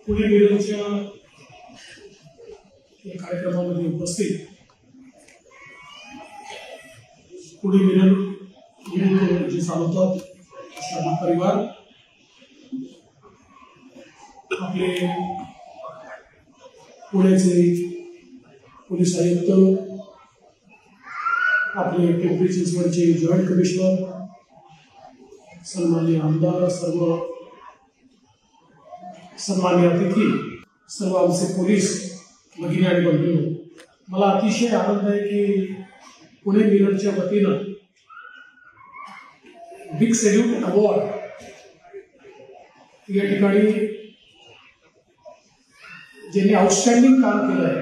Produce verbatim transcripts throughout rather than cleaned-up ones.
पुणे मिरजच्या या कार्यक्रमामध्ये उपस्थित पुणे मिरज जे चालवतात श्रमिक परिवार, आपले पुण्याचे पोलीस आयुक्त, आपले पिंपरी चिंचवडचे जॉईंट कमिशनर, सन्माननीय आमदार, सर्व सन्माननीय अतिथी, सर्व आमचे पोलीस भगिनी आणि बंधू, मला अतिशय आनंद आहे की पुणे मिरजच्या वतीनं बिग सॅल्यूट अवॉर्ड या ठिकाणी ज्यांनी आउटस्टँडिंग काम केलं आहे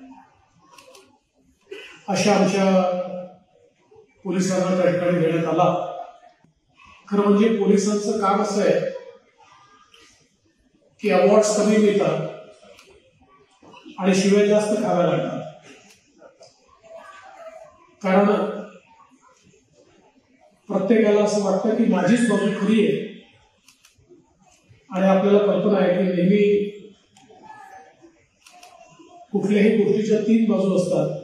अशा आमच्या पोलिसांना त्या ठिकाणी देण्यात आला। खरं म्हणजे पोलिसांचं काम असं आहे की अवॉर्ड्स कमी मिळतात आणि शिवाय जास्त खाव्या लागतात, कारण प्रत्येकाला असं वाटतं की माझीच बाजू खरी आहे आणि आपल्याला कल्पना आहे की नेहमी कुठल्याही गोष्टीच्या तीन बाजू असतात,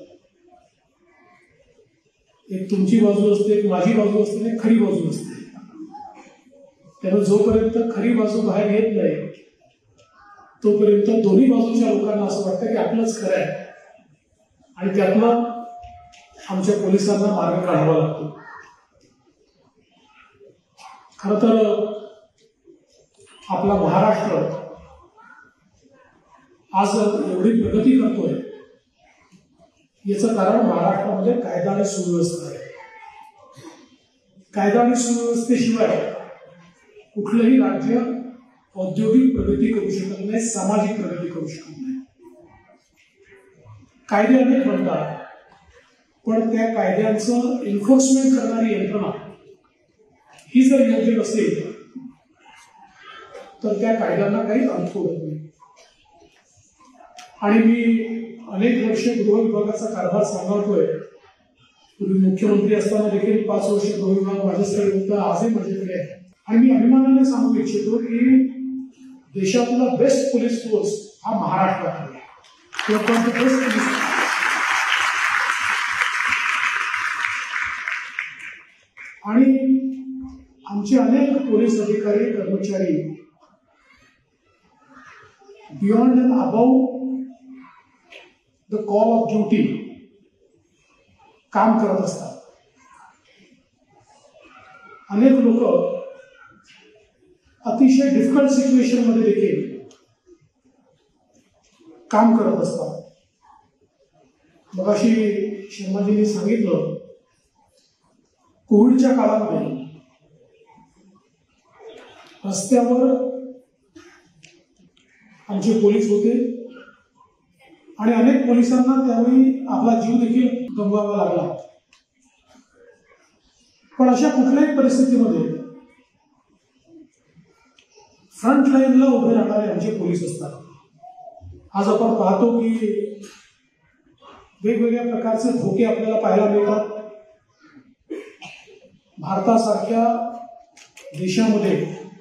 एक तुमची बाजू असते, एक माझी बाजू असते, एक खरी बाजू असते। त्यामुळे जोपर्यंत खरी बाजू बाहेर येत नाही तोपर्यंत दोन्ही बाजूच्या लोकांना असं वाटतं की आपलंच खरं आहे आणि त्यातनं आमच्या पोलिसांना मार्ग काढावा लागतो। खरं तर आपला महाराष्ट्र आज एवढी प्रगती करतोय याचं कारण महाराष्ट्रामध्ये कायदा आणि सुव्यवस्था आहे। कायदा आणि सुव्यवस्थेशिवाय कुठलंही राज्य औद्योगिक प्रगती करू शकत नाही, सामाजिक प्रगती करू शकत नाही। कायदे अनेक बनतात, पण त्या कायद्यांचं एन्फोर्समेंट करणारी यंत्रणा ही जर योग्य नसेल तर त्या कायद्यांना काही अर्थ होत नाही। आणि मी अनेक वर्ष गृह विभागाचा कारभार सांभाळतोय। पूर्वी मुख्यमंत्री असताना देखील पाच वर्ष गृह विभाग माझ्याकडे होता, आजही माझ्याकडे आहे। आणि मी अभिमानाने सांगू इच्छितो की देशातला बेस्ट पोलीस फोर्स हा महाराष्ट्रात आहे। आणि आमचे अनेक पोलीस अधिकारी कर्मचारी beyond and about the call of duty काम करत असतात। अनेक लोक अतिशय डिफिकल्ट सिच्युएशन मध्ये देखील काम करत असतात। मगाशी शर्माजींनी सांगितलं, कोविडच्या काळामध्ये रस्त्यावर आमचे पोलीस होते आणि अनेक पोलिसांना त्यावेळी आपला जीव देखील गमवावा लागला। पण अशा कुठल्याही परिस्थितीमध्ये फ्रंट लाईनला उभे राहणारे आमचे पोलीस असतात। आज आपण पाहतो की वेगवेगळ्या प्रकारचे धोके आपल्याला पाहायला मिळतात। भारतासारख्या देशामध्ये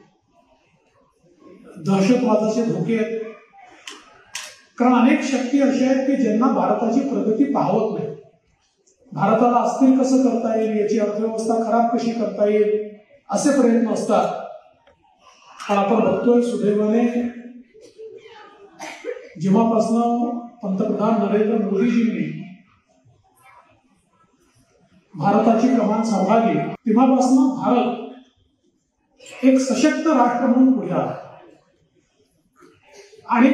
दहशतवादाचे धोके आहेत, कारण अनेक शक्ती अशा आहेत की ज्यांना भारताची प्रगती पाहवत नाही। भारताला अस्थिर कसं करता येईल, याची अर्थव्यवस्था खराब कशी करता येईल असे प्रयत्न असतात। पण आपण बघतोय सुदैवाने जेव्हापासून पंतप्रधान नरेंद्र मोदीजींनी भारताची कमान सांभाळली तेव्हापासून भारत एक सशक्त राष्ट्र म्हणून पुढे आला आणि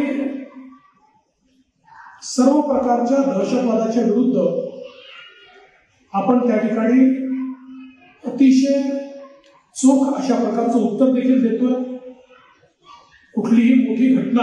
सर्व प्रकारच्या दहशतवादाच्या विरुद्ध आपण त्या ठिकाणी अतिशय चोख अशा प्रकारचं उत्तर देखील देतोय। कुठलीही मोठी घटना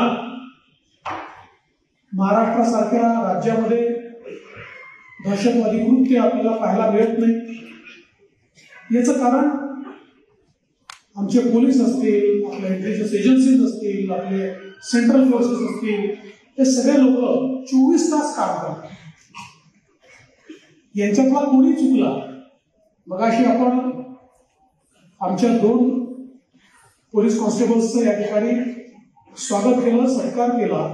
महाराष्ट्रासारख्या राज्यामध्ये दहशतवादी कृत्य आपल्याला पाहायला मिळत नाही। याचं कारण आमचे पोलीस असतील, आपल्या इंटेलिजन्स एजन्सीज असतील, आपले सेंट्रल फोर्सेस असतील, हे सगळे लोक चोवीस तास काम करतात। यांच्यातला कोणी चुकला, मगाशी आपण आमच्या दोन पोलीस कॉन्स्टेबल्सचं या ठिकाणी स्वागत केलं, सत्कार केला.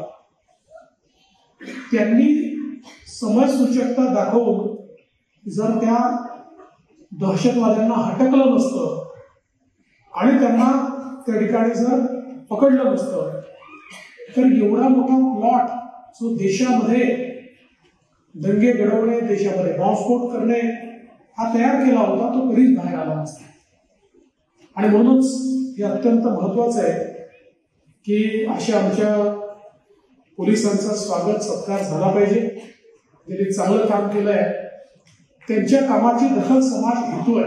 त्यांनी समयसूचकता दाखवून जर त्या दहशतवाद्यांना हटकलं नसतं आणि त्यांना त्या ठिकाणी जर पकडलं नसतं तर एवढा मोठा प्लॉट जो देशामध्ये दंगे घडवणे, देशामध्ये बॉम्बस्फोट करणे हा तयार केला होता तो कधीच बाहेर आला नसता. आणि म्हणूनच हे अत्यंत महत्वाचं आहे की अशा आमच्या पोलिसांचा स्वागत सत्कार झाला पाहिजे. ज्यांनी चांगलं काम केलंय त्यांच्या कामाची दखल समाज घेतोय.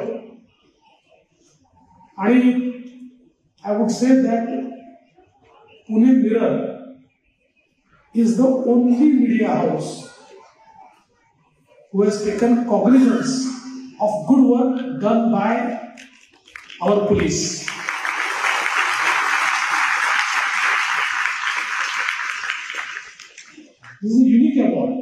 आणि I would say that Pune Mirror is the only media house who has taken cognizance of good work done by our police. This is a unique award.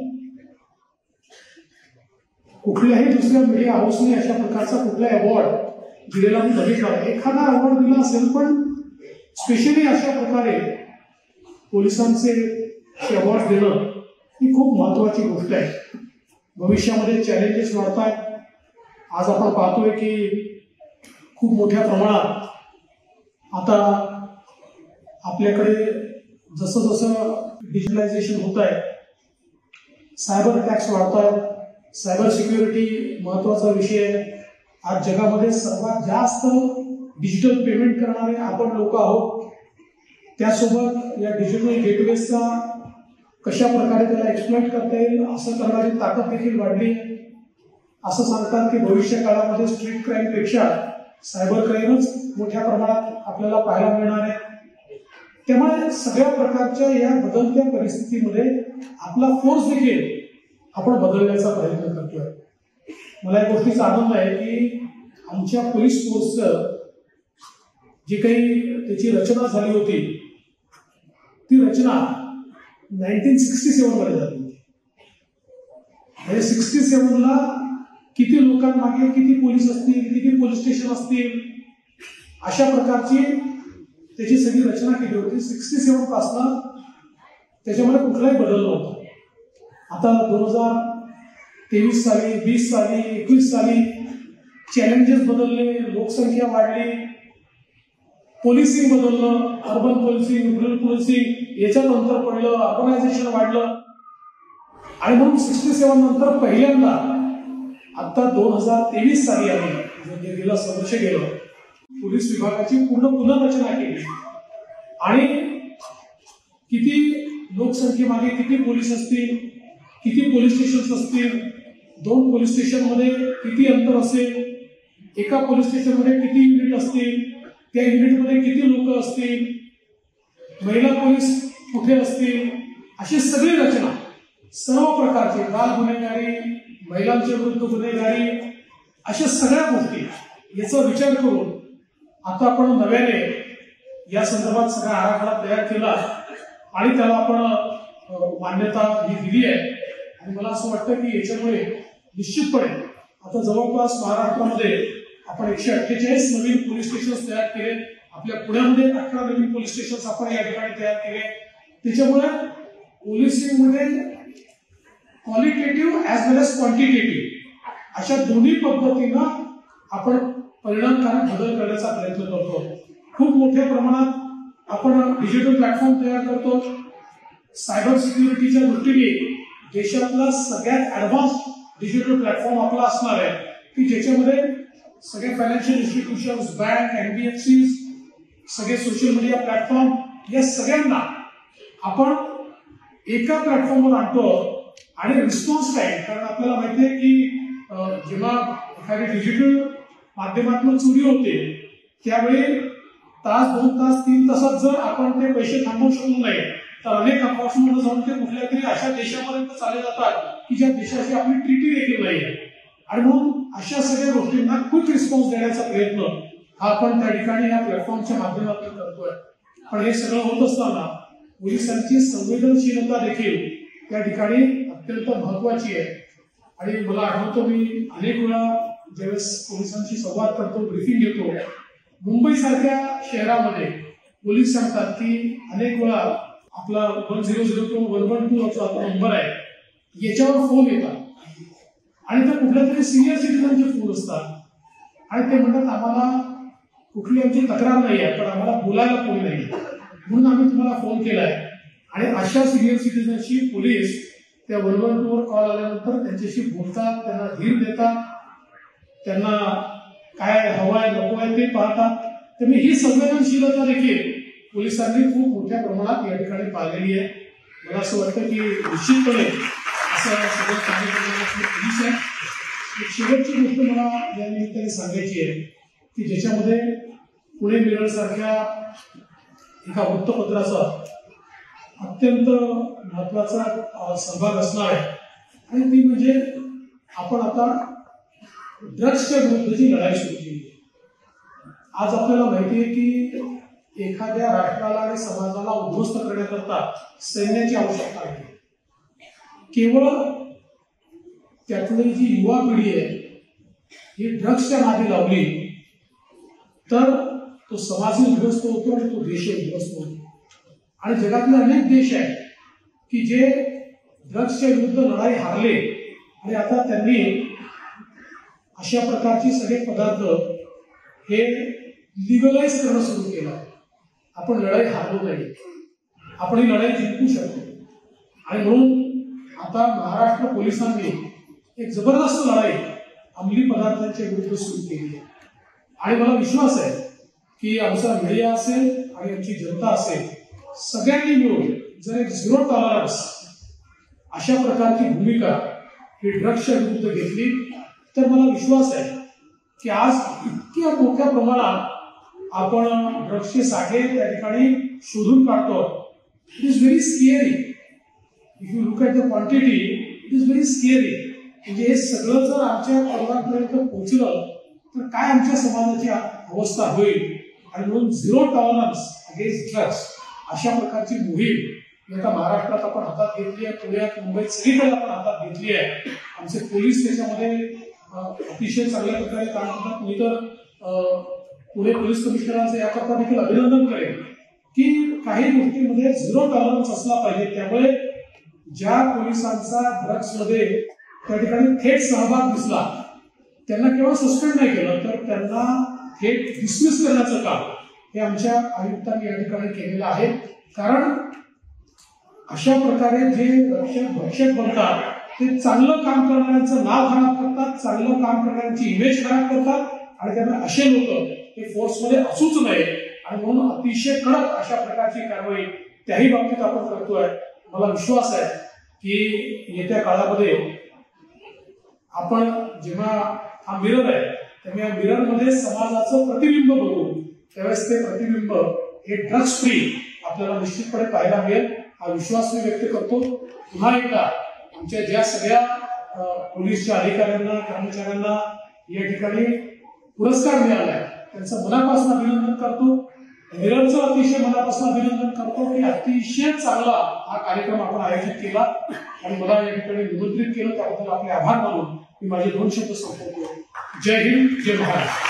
कुठल्याही दुसऱ्या मीडिया हाऊसने अशा प्रकारचा कुठला अवॉर्ड दिलेला मी बघितला. एखादा अवॉर्ड दिला असेल पण स्पेशली अशा प्रकारे पोलिसांचे अवॉर्ड देणं ही खूप महत्वाची गोष्ट आहे. भविष्यामध्ये चॅलेंजेस वाढत आहेत. आज आपण पाहतोय की खूप मोठ्या प्रमाणात आता आपल्याकडे जसं जसं डिजिटलायझेशन होत आहे, सायबर अटॅक्स वाढत आहेत. सायबर सिक्युरिटी महत्वाचा विषय आहे. आज जगामध्ये सर्वात जास्त डिजिटल पेमेंट करणारे आपण लोक आहोत. त्यासोबत या डिजिटल गेटवेजचा कशा प्रकारे त्याला एक्सप्लॉइट करता येईल असं करणारी ताकद देखील वाढली. असं सांगतात की भविष्य काळामध्ये स्ट्रीट क्राईम पेक्षा सायबर क्राईमच मोठ्या प्रमाणात आपल्याला पाहायला मिळणार आहे. त्यामुळे सगळ्या प्रकारच्या या बदलत्या परिस्थितीमध्ये आपला फोर्स देखील आपण बदलण्याचा प्रयत्न करतोय. मला या गोष्टीचा आनंद आहे की आमच्या पोलीस फोर्सचं जी काही त्याची रचना झाली होती ती रचना नाईन्टीन सिक्स्टी सेवन मध्ये झाली होती. म्हणजे सिक्स्टी सेवनला किती लोकांमागे किती पोलीस असतील, किती पोलीस स्टेशन असतील, अशा प्रकारची त्याची सगळी रचना केली होती. सिक्स्टी सेवन पासून त्याच्यामध्ये कुठलाही बदल नव्हता. आता दोन हजार तेवीस साली, वीस साली, एकवीस साली चॅलेंजेस बदलले, लोकसंख्या वाढली, पोलिसिंग बदललं, अर्बन पोलिसिंग, रुरल पोलिसिंग याच्यात अंतर पडलं, ऑर्गनायझेशन वाढलं. आणि म्हणून सिक्स्टी सेवन नंतर पहिल्यांदा आता दोन हजार तेवीस साली आम्ही म्हणजे गेलं वर्ष गेलं पोलीस विभागाची पूर्ण पुनर्रचना केली. आणि किती लोकसंख्येमागे किती पोलीस असतील, किती पोलीस स्टेशन असतील, दोन पोलीस स्टेशन मध्ये किती अंतर असेल, एका पोलीस स्टेशन मध्ये किती युनिट असतील, त्या युनिटमध्ये किती लोक असतील, महिला पोलीस कुठे असतील, अशी सगळी रचना सर्व प्रकारची बाल गुन्हेगारी, महिलांच्या विरुद्ध गुन्हेगारी, अशा सगळ्या गोष्टी याचा विचार करून आता आपण नव्याने या संदर्भात सगळा आराखडा तयार केला आणि त्याला आपण मान्यता ही दिली आहे. आणि मला असं वाटतं की याच्यामुळे निश्चितपणे आता जवळपास महाराष्ट्रामध्ये आपण एकशे अठ्ठेचाळीस नवीन पोलीस स्टेशन तयार केले. आपल्या पुण्यामध्ये अठरा नवीन पोलीस स्टेशन आपण या ठिकाणी तयार केले. त्याच्यामुळे पोलिसिंग मध्ये qualitative as well as quantitative अशा दोन्ही पद्धतीनं आपण परिणामकारक बदल करण्याचा प्रयत्न करतो. खूप मोठ्या प्रमाणात आपण डिजिटल प्लॅटफॉर्म तयार करतो. सायबर सिक्युरिटीच्या दृष्टीने देशातला सगळ्यात ऍडव्हान्स डिजिटल प्लॅटफॉर्म आपला असणार आहे की ज्याच्यामध्ये सगळे फायनान्शियल इन्स्टिट्यूशन्स, बँक, एनबीएफसी, सगळे सोशल मीडिया प्लॅटफॉर्म या सगळ्यांना आपण एका प्लॅटफॉर्मवर आणतो. आणि रिस्पॉन्स टाइम, कारण आपल्याला माहिती आहे की जेव्हा एखादी डिजिटल माध्यमातून चोरी होते त्यावेळी तास दोन तास तीन तासात जर आपण ते पैसे थांबवू शकलो नाही तर अनेक अकाउंट्समध्ये जाऊन ते कुठल्या तरी अशा देशापर्यंत चालले जातात की ज्या देशाची आपली ट्रीटी देखील नाही आहे. आणि म्हणून अशा सगळ्या गोष्टींना क्विक रिस्पॉन्स देण्याचा प्रयत्न हा आपण त्या ठिकाणी या प्लॅटफॉर्मच्या माध्यमातून करतोय. पण हे सगळं होत असताना पोलिसांची संवेदनशीलता देखील त्या ठिकाणी अत्यंत महत्वाची आहे. आणि मला आठवतं मी अनेक वेळा ज्यावेळेस पोलिसांशी संवाद करतो, ब्रीफिंग घेतो, मुंबई सारख्या शहरामध्ये पोलीस सांगतात की अनेक वेळा आपला वन झिरो झिरो किंवा वन वन टू जो आपला नंबर आहे याच्यावर फोन येतात आणि त्या कुठल्या तरी सिनियर सिटीजनचे फोन असतात आणि ते म्हणतात आम्हाला कुठली आमची तक्रार नाही आहे पण आम्हाला बोलायला कोणी नाही म्हणून आम्ही तुम्हाला फोन केलाय. आणि अशा सिनियर सिटीजनशी पोलीस त्या वन वन टू वर कॉल आल्यानंतर त्यांच्याशी बोलतात, त्यांना धीर देतात, त्यांना काय हवं आहे नको आहे ते पाहतात. त्यामुळे ही संवेदनशीलता देखील पोलिसांनी खूप मोठ्या प्रमाणात या ठिकाणी पाहिलेली आहे. मला असं वाटतं की निश्चितपणे असं सगळं कार्य करणारे पोलीस आहे. एक शेवटची गोष्ट मला या निमित्ताने सांगायची आहे की ज्याच्यामध्ये पुणे मिरर सारख्या एका वृत्तपत्राचा अत्यंत महत्वाचा सहभाग असणार आहे आणि ती म्हणजे आपण आता ड्रग्सच्या विरुद्धची लढाई सुरू केली. आज आपल्याला माहिती आहे की एखाद्या राष्ट्राला आणि समाजाला उद्ध्वस्त करण्याकरता सैन्याची आवश्यकता आहे. केवळ त्यातली जी युवा पिढी आहे ही ड्रग्सच्या नादी लावली तर तो समाजही उद्ध्वस्त होतो आणि तो देशही उद्ध्वस्त होतो. आणि जगातले अनेक देश आहेत की जे ड्रग्सच्या विरुद्ध लढाई हारले आणि आता त्यांनी अशा प्रकारचे सगळे पदार्थ हे लिगलाइज करणं सुरू केलं. आपण लढाई हारलो नाही, आपण ही लढाई जिंकू शकतो. आणि म्हणून आता महाराष्ट्र पोलिसांनी एक जबरदस्त लढाई अंमली पदार्थांच्या विरुद्ध सुरू केली आहे. आणि मला विश्वास आहे की आमचा मीडिया असेल आणि आमची जनता असेल सगळ्यांनी मिळून जर एक झिरो टॉलरन्स अशा प्रकारची भूमिका ही ड्रग्सच्या विरुद्ध घेतली तर मला विश्वास आहे की आज इतक्या मोठ्या प्रमाणात आपण ड्रग्सचे साठे त्या ठिकाणी शोधून काढतो. It is very scary. If you look at the quantity it is very scary. म्हणजे हे सगळं जर आमच्या पर्वतापर्यंत पोहोचलं तर काय आमच्या समाजाची अवस्था होईल. आणि म्हणून झिरो टॉलरन्स अगेन्स्ट ड्रग्स अशा प्रकारची मोहीम एका महाराष्ट्रात आपण हातात घेतली आहे. पुण्यात मुंबईत सगळीकडे आपण हातात घेतली आहे. आमचे पोलीस त्याच्यामध्ये अतिशय चांगल्या प्रकारे काम करतात. मी तर पुणे पोलीस कमिशनरांचं याकरता देखील अभिनंदन करेन की काही गोष्टींमध्ये झिरो टॉलरन्स असला पाहिजे. त्यामुळे ज्या पोलिसांचा ड्रग्समध्ये त्या ठिकाणी थेट सहभाग दिसला त्यांना केवळ सस्पेंड नाही केलं तर त्यांना थेट डिसमिस करण्याचं काम हे आमच्या आयुक्तांनी या ठिकाणी केलेलं आहे. कारण अशा प्रकारे जे रक्षक भक्षक बनतात ते चांगलं काम करणाऱ्यांचं नाव खराब करतात, चांगलं काम करणाऱ्यांची इमेज खराब करतात आणि त्यामुळे असे लोक हे फोर्समध्ये असूच नये. आणि म्हणून अतिशय कडक अशा प्रकारची कारवाई त्याही बाबतीत आपण करतोय. मला विश्वास आहे की येत्या काळामध्ये आपण जेव्हा हा मिरर आहे तेव्हा या मिररमध्ये समाजाचं प्रतिबिंब बघू त्यावेळेस ते प्रतिबिंब हे ड्रग्स फ्री आपल्याला निश्चितपणे पाहायला मिळेल हा विश्वास मी व्यक्त करतो. पुन्हा एकदा आमच्या ज्या सगळ्या पोलीसच्या अधिकाऱ्यांना कर्मचाऱ्यांना या ठिकाणी पुरस्कार मिळाला आहे त्यांचं मनापासून अभिनंदन करतो. मिररचं अतिशय मनापासून अभिनंदन करतो की अतिशय चांगला हा कार्यक्रम आपण आयोजित केला आणि मला या ठिकाणी निमंत्रित केलं त्याबद्दल आपले आभार मानून मी माझे दोन शब्द संपवतो. जय हिंद, जय महाराष्ट्र.